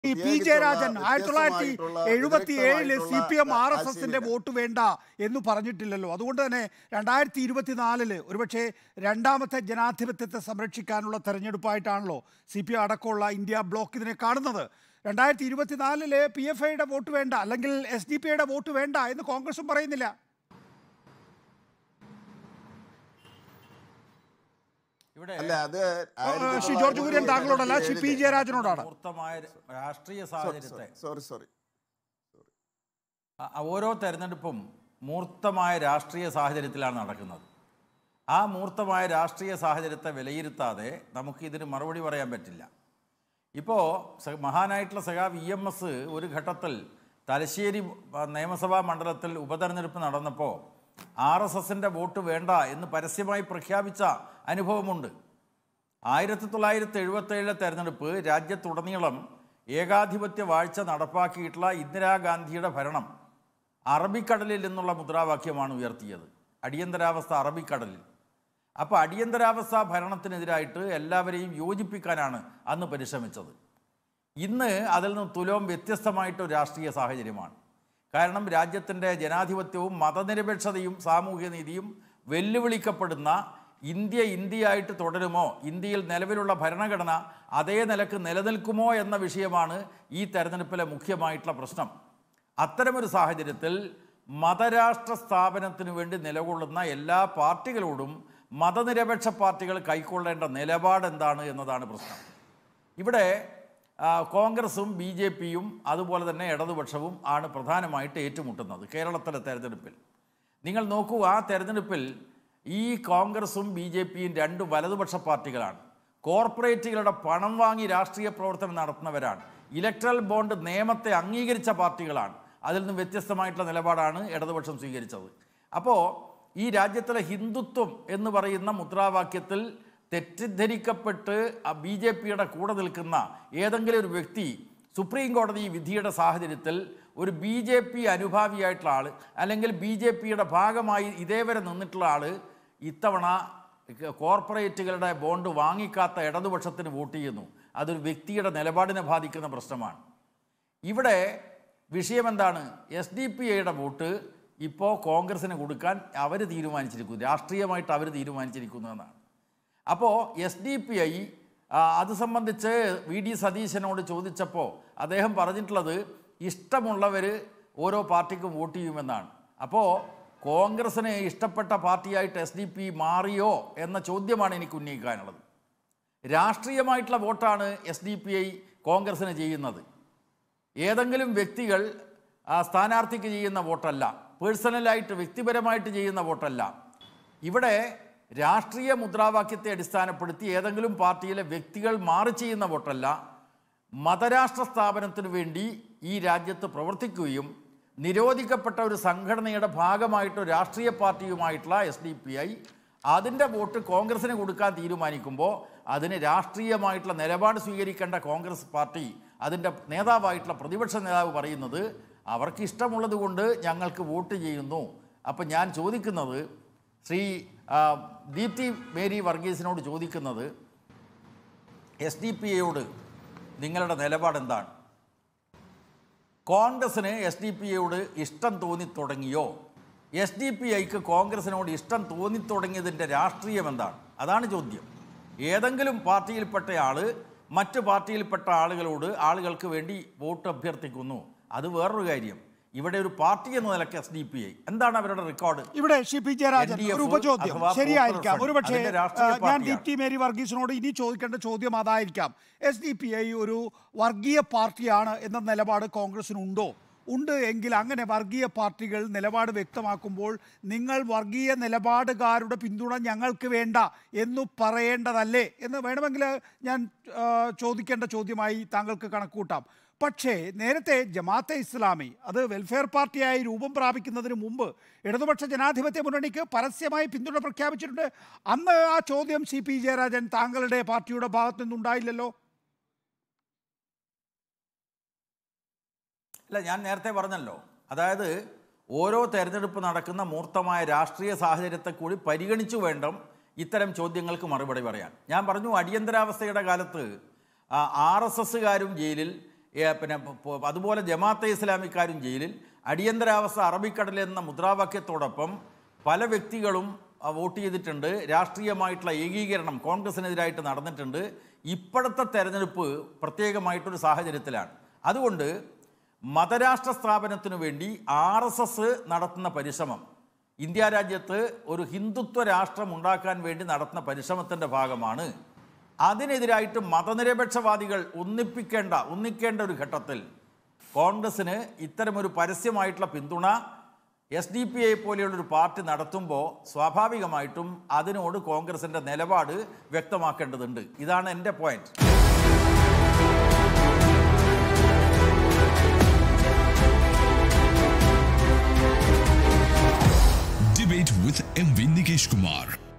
P Jayarajan 1977 CPM RSSന്റെ vote വേണ്ട എന്ന് പറഞ്ഞിട്ടില്ലല്ലോ. അതുകൊണ്ട് തന്നെ 2024 ഒരുപക്ഷെ രണ്ടാമത്തെ ജനാധിപത്യത്തെ സംരക്ഷിക്കാനുള്ള തെരഞ്ഞെടുപ്പായിട്ടാണല്ലോ CPM അടക്കമുള്ള ഇന്ത്യ ബ്ലോക്ക് ഇതിനെ കാണുന്നത്. 2024 PFIയുടെ വോട്ട് വേണ്ട, അല്ലെങ്കിൽ SDPIയുടെ വോട്ട് വേണ്ട എന്ന് കോൺഗ്രസും പറയുന്നില്ല. ശ്രീ ജോർജ് കുര്യൻ താങ്കളോടല്ല, ശ്രീ പി ജയരാജനോടാണ്. രാഷ്ട്രീയ സാഹചര്യത്തെ ഓരോ തെരഞ്ഞെടുപ്പും മൂർത്തമായ രാഷ്ട്രീയ സാഹചര്യത്തിലാണ് നടക്കുന്നത്. ആ മൂർത്തമായ രാഷ്ട്രീയ സാഹചര്യത്തെ വിലയിരുത്താതെ നമുക്ക് ഇതിന് മറുപടി പറയാൻ പറ്റില്ല. ഇപ്പോൾ മഹാനായിട്ടുള്ള സഖാവ് EMS ഒരു ഘട്ടത്തിൽ തലശ്ശേരി നിയമസഭാ മണ്ഡലത്തിൽ ഉപതെരഞ്ഞെടുപ്പ് നടന്നപ്പോൾ RSSന്റെ വോട്ട് വേണ്ട എന്ന് പരസ്യമായി പ്രഖ്യാപിച്ച അനുഭവമുണ്ട്. 1977 തെരഞ്ഞെടുപ്പ് രാജ്യത്തുടനീളം ഏകാധിപത്യ വാഴ്ച നടപ്പാക്കിയിട്ടുള്ള ഇന്ദിരാഗാന്ധിയുടെ ഭരണം അറബിക്കടലിൽ നിന്നുള്ള മുദ്രാവാക്യമാണ് ഉയർത്തിയത്. അടിയന്തരാവസ്ഥ അറബിക്കടലിൽ. അപ്പോൾ അടിയന്തരാവസ്ഥ ഭരണത്തിനെതിരായിട്ട് എല്ലാവരെയും യോജിപ്പിക്കാനാണ് അന്ന് പരിശ്രമിച്ചത്. ഇന്ന് അതിൽ നിന്ന് തുലോം വ്യത്യസ്തമായിട്ടൊരു രാഷ്ട്രീയ സാഹചര്യമാണ്. കാരണം രാജ്യത്തിൻ്റെ ജനാധിപത്യവും മതനിരപേക്ഷതയും സാമൂഹ്യ നീതിയും വെല്ലുവിളിക്കപ്പെടുന്ന ഇന്ത്യയായിട്ട് തുടരുമോ, ഇന്ത്യയിൽ നിലവിലുള്ള ഭരണഘടന അതേ നിലക്ക് നിലനിൽക്കുമോ എന്ന വിഷയമാണ് ഈ തെരഞ്ഞെടുപ്പിലെ മുഖ്യമായിട്ടുള്ള പ്രശ്നം. അത്തരമൊരു സാഹചര്യത്തിൽ മതരാഷ്ട്ര സ്ഥാപനത്തിനു വേണ്ടി നിലകൊള്ളുന്ന എല്ലാ പാർട്ടികളോടും മതനിരപേക്ഷ പാർട്ടികൾ കൈക്കൊള്ളേണ്ട നിലപാട് എന്താണ് എന്നതാണ് പ്രശ്നം. ഇവിടെ കോൺഗ്രസും BJPയും അതുപോലെ തന്നെ ഇടതുപക്ഷവും ആണ് പ്രധാനമായിട്ട് ഏറ്റുമുട്ടുന്നത് കേരളത്തിലെ തെരഞ്ഞെടുപ്പിൽ. നിങ്ങൾ നോക്കൂ, ആ തെരഞ്ഞെടുപ്പിൽ ഈ കോൺഗ്രസും BJPയും രണ്ട് വലതുപക്ഷ പാർട്ടികളാണ്. കോർപ്പറേറ്റുകളുടെ പണം വാങ്ങി രാഷ്ട്രീയ പ്രവർത്തനം നടത്തുന്നവരാണ്. ഇലക്ട്രൽ ബോണ്ട് നിയമത്തെ അംഗീകരിച്ച പാർട്ടികളാണ്. അതിൽ നിന്ന് വ്യത്യസ്തമായിട്ടുള്ള നിലപാടാണ് ഇടതുപക്ഷം സ്വീകരിച്ചത്. അപ്പോൾ ഈ രാജ്യത്തിലെ ഹിന്ദുത്വം എന്ന് പറയുന്ന മുദ്രാവാക്യത്തിൽ തെറ്റിദ്ധരിക്കപ്പെട്ട് BJPയുടെ കൂടെ നിൽക്കുന്ന ഏതെങ്കിലും ഒരു വ്യക്തി സുപ്രീം കോടതി വിധിയുടെ സാഹചര്യത്തിൽ ഒരു BJP അനുഭാവിയായിട്ടുള്ള ആൾ, അല്ലെങ്കിൽ BJPയുടെ ഭാഗമായി ഇതേവരെ നിന്നിട്ടുള്ള ആൾ ഇത്തവണ കോർപ്പറേറ്റുകളുടെ ബോണ്ട് വാങ്ങിക്കാത്ത ഇടതുപക്ഷത്തിന് വോട്ട് ചെയ്യുന്നു. അതൊരു വ്യക്തിയുടെ നിലപാടിനെ ബാധിക്കുന്ന പ്രശ്നമാണ്. ഇവിടെ വിഷയം എന്താണ്? SDPIയുടെ വോട്ട് ഇപ്പോൾ കോൺഗ്രസിന് കൊടുക്കാൻ അവർ തീരുമാനിച്ചിരിക്കുന്നു, രാഷ്ട്രീയമായിട്ട് അവർ തീരുമാനിച്ചിരിക്കുന്നു എന്നാണ്. അപ്പോൾ SDPI അത് സംബന്ധിച്ച് VD സതീശനോട് ചോദിച്ചപ്പോൾ അദ്ദേഹം പറഞ്ഞിട്ടുള്ളത് ഇഷ്ടമുള്ളവർ ഓരോ പാർട്ടിക്കും വോട്ട് ചെയ്യുമെന്നാണ്. അപ്പോൾ കോൺഗ്രസിന് ഇഷ്ടപ്പെട്ട പാർട്ടിയായിട്ട് SDPI മാറിയോ എന്ന ചോദ്യമാണ് എനിക്ക് ഉന്നയിക്കാനുള്ളത്. രാഷ്ട്രീയമായിട്ടുള്ള വോട്ടാണ് SDPI കോൺഗ്രസിന് ചെയ്യുന്നത്. ഏതെങ്കിലും വ്യക്തികൾ സ്ഥാനാർത്ഥിക്ക് ചെയ്യുന്ന വോട്ടല്ല, പേഴ്സണലായിട്ട് വ്യക്തിപരമായിട്ട് ചെയ്യുന്ന വോട്ടല്ല. ഇവിടെ രാഷ്ട്രീയ മുദ്രാവാക്യത്തെ അടിസ്ഥാനപ്പെടുത്തി ഏതെങ്കിലും പാർട്ടിയിലെ വ്യക്തികൾ മാറി ചെയ്യുന്ന വോട്ടല്ല. മതരാഷ്ട്ര സ്ഥാപനത്തിനു വേണ്ടി ഈ രാജ്യത്ത് പ്രവർത്തിക്കുകയും നിരോധിക്കപ്പെട്ട ഒരു സംഘടനയുടെ ഭാഗമായിട്ടോ രാഷ്ട്രീയ പാർട്ടിയുമായിട്ടുള്ള SDPI അതിൻ്റെ വോട്ട് കോൺഗ്രസിന് കൊടുക്കാൻ തീരുമാനിക്കുമ്പോൾ അതിന് രാഷ്ട്രീയമായിട്ടുള്ള നിലപാട് സ്വീകരിക്കേണ്ട കോൺഗ്രസ് പാർട്ടി അതിൻ്റെ നേതാവായിട്ടുള്ള പ്രതിപക്ഷ നേതാവ് പറയുന്നത് അവർക്ക് ഇഷ്ടമുള്ളത് കൊണ്ട് ഞങ്ങൾക്ക് വോട്ട് ചെയ്യുന്നു. അപ്പം ഞാൻ ചോദിക്കുന്നത്, ശ്രീ ദീപ്തി മേരി വർഗീസിനോട് ചോദിക്കുന്നത്, SDPIയോട് നിങ്ങളുടെ നിലപാടെന്താണ്? കോൺഗ്രസിന് SDPIയോട് ഇഷ്ടം തോന്നിത്തുടങ്ങിയോ? SDPIക്ക് കോൺഗ്രസിനോട് ഇഷ്ടം തോന്നിത്തുടങ്ങിയതിൻ്റെ രാഷ്ട്രീയം എന്താണ്? അതാണ് ചോദ്യം. ഏതെങ്കിലും പാർട്ടിയിൽപ്പെട്ട ആൾ മറ്റ് പാർട്ടിയിൽപ്പെട്ട ആളുകൾക്ക് വേണ്ടി വോട്ട് അഭ്യർത്ഥിക്കുന്നു, അത് വേറൊരു കാര്യം. ഇവിടെ ഒരു പാർട്ടി എന്ന നിലയ്ക്ക് SDPI എന്താണ് അവരുടെ റെക്കോർഡ്? ഇവിടെ പി ജയരാജൻ ഒരു ഉപചോദ്യം ശരിയായിരിക്കാം. ഒരുപക്ഷെ ഞാൻ ദീപ്തി മേരി വർഗീസിനോട് ഇനി ചോദിക്കേണ്ട ചോദ്യം അതായിരിക്കാം. SDPI ഒരു വർഗീയ പാർട്ടിയാണ് എന്ന നിലപാട് കോൺഗ്രസിനുണ്ടോ? ഉണ്ട് എങ്കിൽ അങ്ങനെ വർഗീയ പാർട്ടികൾ നിലപാട് വ്യക്തമാക്കുമ്പോൾ നിങ്ങൾ വർഗീയ നിലപാടുകാരുടെ പിന്തുണ ഞങ്ങൾക്ക് വേണ്ട എന്ന് പറയേണ്ടതല്ലേ എന്ന് വേണമെങ്കിൽ ഞാൻ ചോദിക്കേണ്ട ചോദ്യമായി താങ്കൾക്ക് കണക്കൂട്ടാം. പക്ഷേ നേരത്തെ ജമാഅത്തെ ഇസ്ലാമി അത് വെൽഫെയർ പാർട്ടിയായി രൂപം പ്രാപിക്കുന്നതിന് മുമ്പ് ഇടതുപക്ഷ ജനാധിപത്യ മുന്നണിക്ക് പരസ്യമായി പിന്തുണ പ്രഖ്യാപിച്ചിട്ടുണ്ട്. അന്ന് ആ ചോദ്യം പി ജയരാജൻ താങ്കളുടെ പാർട്ടിയുടെ ഭാഗത്തു നിന്നുണ്ടായില്ലല്ലോ. അല്ല, ഞാൻ നേരത്തെ പറഞ്ഞല്ലോ, അതായത് ഓരോ തെരഞ്ഞെടുപ്പ് നടക്കുന്ന മൂർത്തമായ രാഷ്ട്രീയ സാഹചര്യത്തെ കൂടി പരിഗണിച്ചു വേണം ഇത്തരം ചോദ്യങ്ങൾക്ക് മറുപടി പറയാൻ. ഞാൻ പറഞ്ഞു, അടിയന്തരാവസ്ഥയുടെ കാലത്ത് RSSകാരും ജയിലിൽ, പിന്നെ അതുപോലെ ജമാഅത്തെ ഇസ്ലാമിക്കാരും ജയിലിൽ, അടിയന്തരാവസ്ഥ അറബിക്കടലിൽ എന്ന മുദ്രാവാക്യത്തോടൊപ്പം പല വ്യക്തികളും വോട്ട് ചെയ്തിട്ടുണ്ട്. രാഷ്ട്രീയമായിട്ടുള്ള ഏകീകരണം കോൺഗ്രസിനെതിരായിട്ട് നടന്നിട്ടുണ്ട്. ഇപ്പോഴത്തെ തെരഞ്ഞെടുപ്പ് പ്രത്യേകമായിട്ടൊരു സാഹചര്യത്തിലാണ്. അതുകൊണ്ട് മതരാഷ്ട്ര സ്ഥാപനത്തിനു വേണ്ടി RSS നടത്തുന്ന പരിശ്രമം, ഇന്ത്യ രാജ്യത്ത് ഒരു ഹിന്ദുത്വ രാഷ്ട്രം ഉണ്ടാക്കാൻ വേണ്ടി നടത്തുന്ന പരിശ്രമത്തിൻ്റെ ഭാഗമാണ്. അതിനെതിരായിട്ട് മതനിരപേക്ഷവാദികൾ ഒന്നിക്കേണ്ട ഒരു ഘട്ടത്തിൽ കോൺഗ്രസ്സിന് ഇത്തരമൊരു പരസ്യമായിട്ടുള്ള പിന്തുണ SDP പോലെയുള്ളൊരു പാർട്ടി നടത്തുമ്പോൾ സ്വാഭാവികമായിട്ടും അതിനോട് കോൺഗ്രസിൻ്റെ നിലപാട് വ്യക്തമാക്കേണ്ടതുണ്ട്. ഇതാണ് എൻ്റെ point. Debate with MV Nikesh Kumar.